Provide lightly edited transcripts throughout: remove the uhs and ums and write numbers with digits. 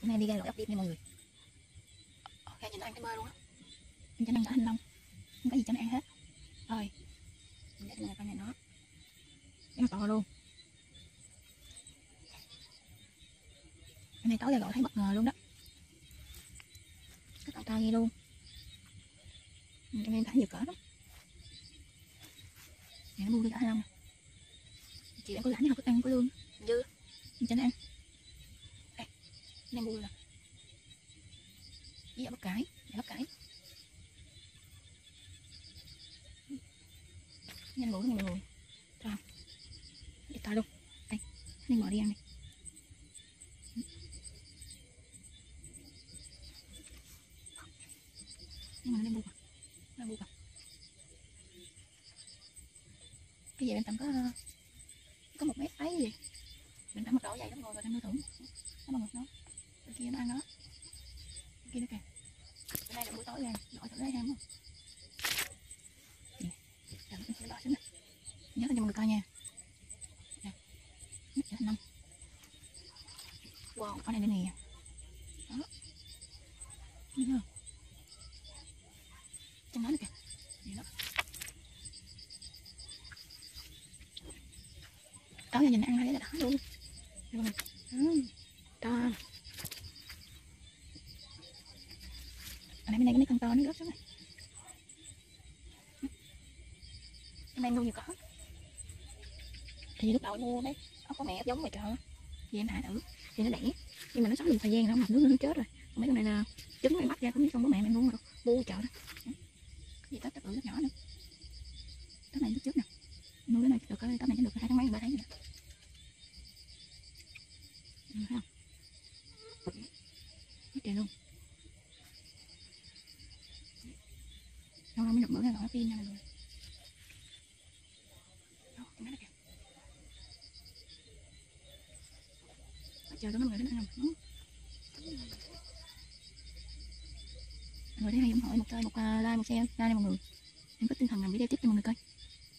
Hôm nay đi ra loại ốc điệp nha mọi người. Ra nhìn nó ăn cái bơ luôn á. Mình cho nó ăn cả thanh long, không có gì cho nó ăn hết. Rồi mình để cho con này nó to luôn. Hôm nay tối ra gọi thấy bất ngờ luôn đó, cái to như luôn. Cho em thấy nhiều cỡ lắm. Nè nó bu đi cả thanh long nè. Chị đang có rảnh không có ăn có lương dư mình cho nó ăn. Đây nó bu nè, với bắp cải, bắp cải nhanh bù mọi người. Rồi đi to luôn. Đây nên bỏ đi ăn này. Nhưng mà nó bu vào cái gì em tầm có 1 mét ấy gì mình phải một độ dày lắm rồi thêm nuôi thử nó bằng một nó bên kia nó ăn nó bên kia nó kìa. Bữa nay là buổi tối ra gọi thử lấy ham không nè, làm nó bỏ xuống nè, nhớ cho mọi người coi nha. Nè nhớ cho năm. Wow con này nữa nè, đó thấy chưa trong đó nè kìa, vậy đó. Tối giờ nhìn ăn thấy là đỏ luôn rồi. To anh này bên này có mấy con to nó rớt xuống này. Em đang nuôi nhiều có thì lúc đầu em mua đấy ốc có mẹ giống vậy trời, thì em thả thử thì nó đẻ nhưng mà nó sống được thời gian nó mập nước nó chết rồi. Còn mấy con này là trứng em bắt ra cũng như con bố mẹ mình luôn rồi mua chợ đó. Cái gì tết tự rất nhỏ nữa, tết này lúc trước nè nuôi cái này được cái tết này được 2 tháng mấy 3 tháng rồi đó. Thấy không hết trời luôn. Lâu lâu mới được bữa ra gọi phim nha mọi người. Đó, trong đó kìa. Chờ cho mọi người đến ăn không? Mọi người thấy hay ủng hộ một chơi một like một share like mọi người. Em có tinh thần làm video tiếp cho mọi người coi.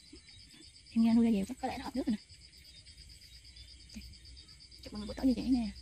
Em nuôi ra dèo chắc có lẽ nó hợp nước rồi nè. Chúc mọi người buổi tối vui vẻ nè.